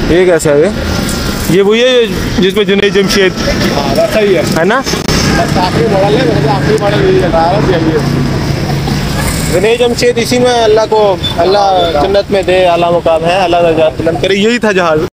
ये कैसा है? ये वही है जिसमें जुनैद जमशेद वैसा ही है ना? आखिरी मॉडल है, आखिरी मॉडल यही है। जुनैद जमशेद इसी में अल्लाह को, अल्लाह जन्नत में दे, आला मुकाम है, अल्लाह रज़ा करे, यही था जहाज।